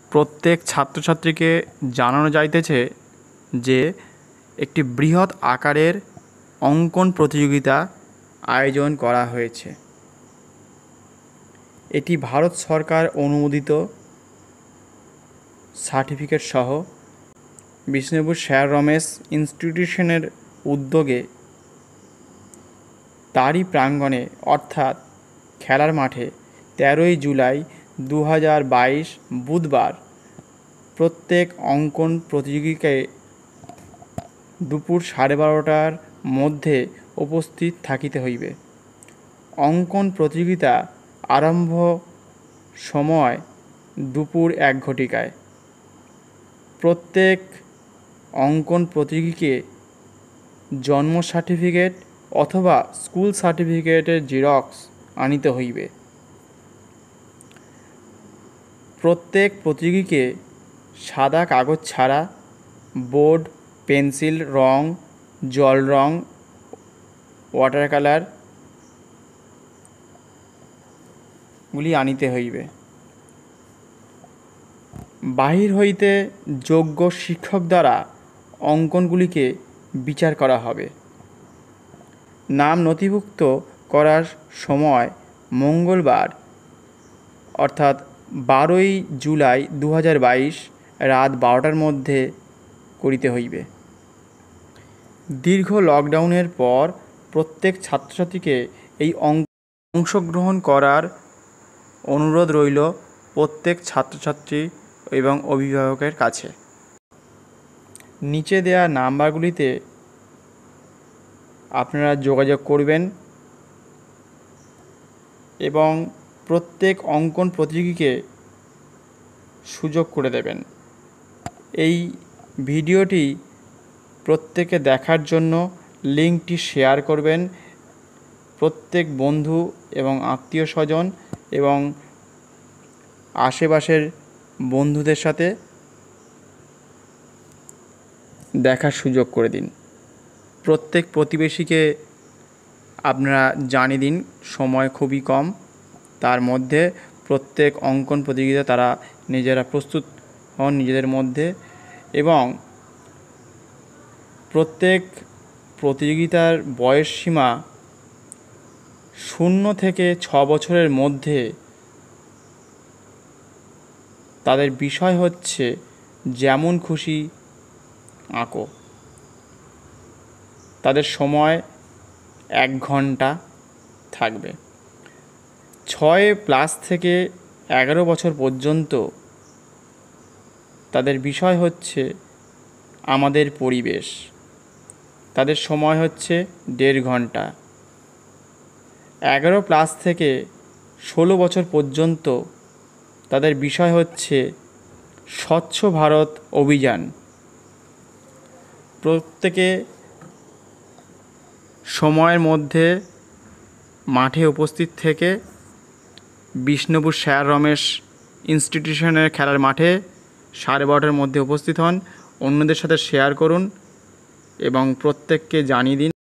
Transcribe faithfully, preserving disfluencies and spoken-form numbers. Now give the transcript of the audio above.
প্রত্যেক ছাত্রছাত্রীকে জানানো যাইতেছে যে একটি বৃহৎ আকারের অঙ্কন প্রতিযোগিতা আয়োজন করা হয়েছে। এটি ভারত সরকার অনুমোদিত সার্টিফিকেট সহ বিষ্ণুপুর স্যার রমেশ ইনস্টিটিউশনের উদ্যোগে তারই প্রাঙ্গণে অর্থাৎ খেলার মাঠে তেরোই জুলাই দু হাজার বাইশ বুধবার প্রত্যেক অঙ্কন প্রতিযোগীকে দুপুর সাড়ে বারোটার মধ্যে উপস্থিত থাকিতে হইবে। অঙ্কন প্রতিযোগিতা আরম্ভ সময় দুপুর এক ঘটিকায়। প্রত্যেক অঙ্কন প্রতিযোগীকে জন্ম সার্টিফিকেট অথবা স্কুল সার্টিফিকেটের জেরক্স আনিতে হইবে। প্রত্যেক প্রতিযোগীকে সাদা কাগজ ছাড়া বোর্ড, পেন্সিল, রং, জল রং, ওয়াটার কালার গুলি আনিতে হইবে। বাহির হইতে যোগ্য শিক্ষক দ্বারা অঙ্কনগুলিকে বিচার করা হবে। নাম নথিভুক্ত করার সময় মঙ্গলবার অর্থাৎ বারোই জুলাই দু হাজার বাইশ রাত বারোটার মধ্যে করিতে হইবে। দীর্ঘ লকডাউনের পর প্রত্যেক ছাত্রছাত্রীকে এই অংশগ্রহণ করার অনুরোধ রইল প্রত্যেক ছাত্রছাত্রী এবং অভিভাবকের কাছে। নিচে দেওয়া নাম্বারগুলিতে আপনারা যোগাযোগ করবেন এবং প্রত্যেক অঙ্কন প্রতিযোগীকে সুযোগ করে দেবেন। এই ভিডিওটি প্রত্যেকে দেখার জন্য লিঙ্কটি শেয়ার করবেন। প্রত্যেক বন্ধু এবং আত্মীয় স্বজন এবং আশেপাশের বন্ধুদের সাথে দেখার সুযোগ করে দিন। প্রত্যেক প্রতিবেশীকে আপনারা জানিয়ে দিন, সময় খুবই কম, তার মধ্যে প্রত্যেক অঙ্কন প্রতিযোগিতা তারা নিজেরা প্রস্তুত হন নিজেদের মধ্যে এবং প্রত্যেক প্রতিযোগিতার বয়স সীমা শূন্য থেকে ছ বছরের মধ্যে। তাদের বিষয় হচ্ছে যেমন খুশি আঁকো। তাদের সময় এক ঘন্টা থাকবে। ছয় প্লাস থেকে এগারো বছর পর্যন্ত তাদের বিষয় হচ্ছে আমাদের পরিবেশ। তাদের সময় হচ্ছে দেড় ঘন্টা। এগারো প্লাস থেকে ষোলো বছর পর্যন্ত তাদের বিষয় হচ্ছে স্বচ্ছ ভারত অভিযান। প্রত্যেকে সময়ের মধ্যে মাঠে উপস্থিত থেকে বিষ্ণুপুর স্যার রমেশ ইনস্টিটিউশনের খেলার মাঠে সাড়ে বারোটার মধ্যে উপস্থিত হন। অন্যদের সাথে শেয়ার করুন এবং প্রত্যেককে জানিয়ে দিন।